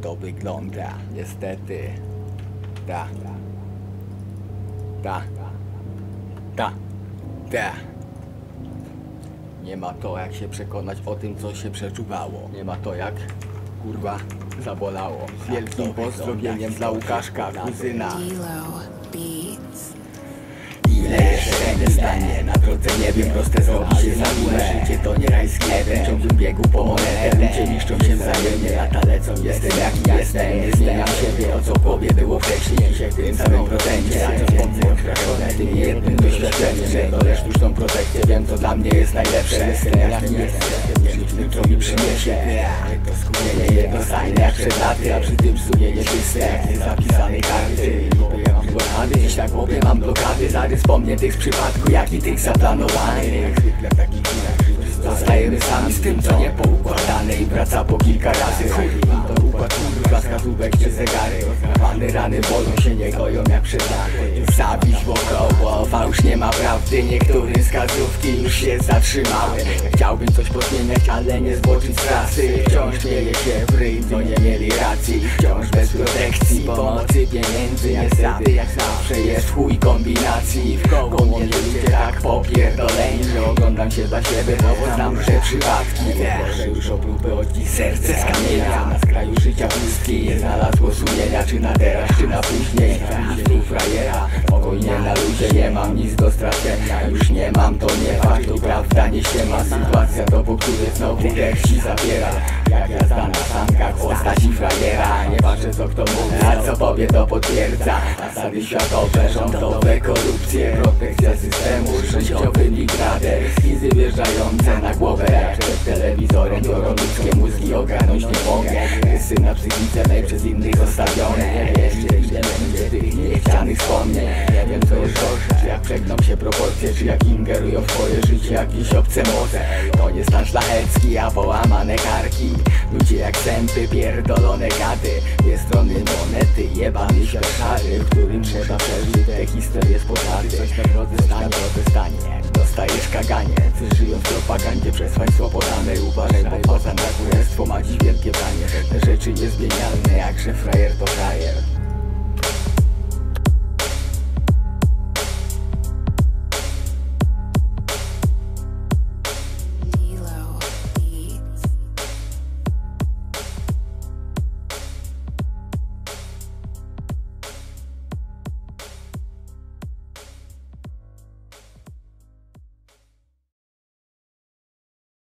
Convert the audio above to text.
to wygląda. Niestety. Da. Nie ma to jak się przekonać o tym, co się przeczuwało. Nie ma to jak, kurwa, zabolało. Z wielkim pozdrowieniem dla Łukaszka, kuzyna. Ile jeszcze będę stanie na drodze, nie wiem, proste zrobi się za miłe. Życie to nie rajski jeden, ciągłym biegu po monetę. Ludzie niszczą się wzajemnie, lata lecą, jestem jaki jestem. Nie zmieniam siebie, o co w głowie było wcześniej. Dzisiaj w tym samym procencie, a co więcej odkraczone tym jednym doświadczeniem. Pierdolę sztuczną protekcję, wiem co dla mnie jest najlepsze. Jestem jaki jestem, niczym co mi przyniesie. To skupienie jednostajne jak przed laty, a przy tym sumienie czyste jak niezapisane karty. Dziś na głowie mam blokady, zarys wspomniętych z przypadku, jak i tych zaplanowanych. Jak zwykle w takich chwilach zostajemy sami z tym, co nie poukładane i wraca po kilka razy. To układ kurwa, wskazówek czy zegary. Rozrawane rany wolą się nie goją jak przed laty. Zabić wokoło, fałsz nie ma prawdy. Niektóre wskazówki już się zatrzymały. Chciałbym coś pozmieniać, ale nie zboczyć z trasy. Wciąż mieje się w ryj, co nie mieli racji. Wciąż bez protekcji, pomocy, pieniędzy. Niestety jak zawsze jest chuj kombinacji. W koło mnie ludzie tak popierdoleni, że oglądam się dla siebie, bo znam, że przypadki. Proszę już o próbę odcisk serce z kamienia. Na skraju życia pustki nie znalazło sumienia. Czy na teraz, czy na później. Zamiast frajera, spokojnie na luzie, nie mam nic do stracenia. Już nie mam, to nie fakt, to prawda nie ściema. Sytuacja to, po której znowu dech ci zabiera. Jak jazda na sankach, postaci frajera. Nieważne co kto mówi, a co powie to potwierdza. Zasady światowe, rządowe, korupcje, protekcja systemu, życiowy migrader. Skizy wjeżdżające na głowę jak przed telewizorem. Biorą ludzkie mózgi, ogarnąć nie mogę. Rysy na psychice mej przez innych zostawione. Nie wiecie ile będzie tych niechcianych wspomnień. Nie wiem co jest gorsze, czy jak przegną się proporcje, czy jak ingerują w twoje życie jakieś obce moce. To nie stan szlachecki, a połamane karki. Ludzie jak sępy, pierdolone gady. Dwie strony monety, jebany świat szary, w którym trzeba przeżyć te historie z pożary. Coś na drodze stanie, dostajesz kaganie. Ty żyją w propagandzie przez państwo podane. Uważaj, bo poza na królestwo ma dziś wielkie branie. Te rzeczy niezmienialne, jakże frajer to